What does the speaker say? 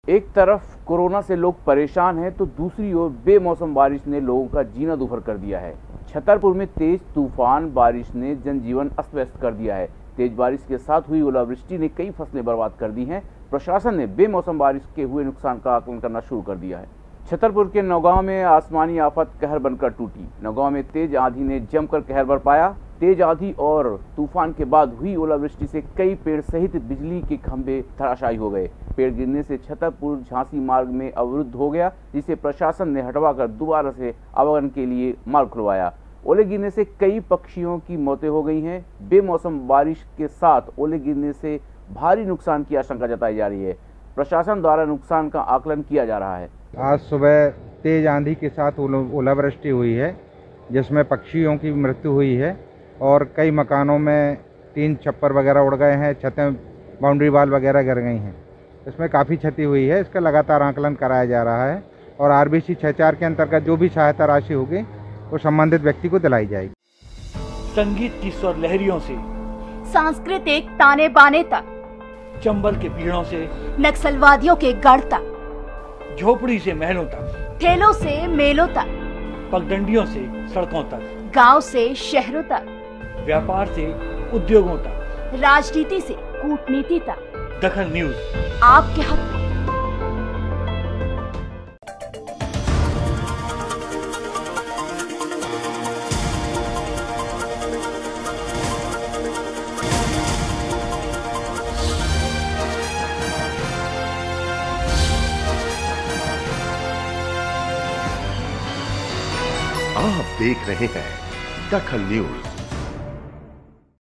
एक तरफ कोरोना से लोग परेशान हैं तो दूसरी ओर बेमौसम बारिश ने लोगों का जीना दुभर कर दिया है। छतरपुर में तेज तूफान बारिश ने जनजीवन अस्त व्यस्त कर दिया है। तेज बारिश के साथ हुई ओलावृष्टि ने कई फसलें बर्बाद कर दी हैं। प्रशासन ने बेमौसम बारिश के हुए नुकसान का आकलन करना शुरू कर दिया है। छतरपुर के नौगांव में आसमानी आफत कहर बनकर टूटी। नौगांव में तेज आंधी ने जमकर कहर बरपाया। तेज आंधी और तूफान के बाद हुई ओलावृष्टि से कई पेड़ सहित बिजली के खंभे धराशायी हो गए। पेड़ गिरने से छतरपुर झांसी मार्ग में अवरुद्ध हो गया, जिसे प्रशासन ने हटवाकर दोबारा से आवागमन के लिए मार्ग खुलवाया। ओले गिरने से कई पक्षियों की मौतें हो गई हैं। बेमौसम बारिश के साथ ओले गिरने से भारी नुकसान की आशंका जताई जा रही है। प्रशासन द्वारा नुकसान का आकलन किया जा रहा है। आज सुबह तेज आंधी के साथ ओलावृष्टि हुई है, जिसमें पक्षियों की मृत्यु हुई है और कई मकानों में टीन छप्पर वगैरह उड़ गए हैं, छतें बाउंड्री वाल वगैरह गिर गई हैं। इसमें काफ़ी क्षति हुई है। इसका लगातार आकलन कराया जा रहा है और RBC 64 के अंतर्गत जो भी सहायता राशि होगी वो संबंधित व्यक्ति को दिलाई जाएगी। संगीत की स्वर लहरियों से सांस्कृतिक ताने बाने तक, चंबल के पीड़ों से नक्सलवादियों के गढ़ तक, झोपड़ी से महलों तक, ठेलों से मेलों तक, पगडंडियों से सड़कों तक, गांव से शहरों तक, व्यापार से उद्योगों तक, राजनीति से कूटनीति तक, दखल न्यूज आपके हक में। आप देख रहे हैं दखल न्यूज।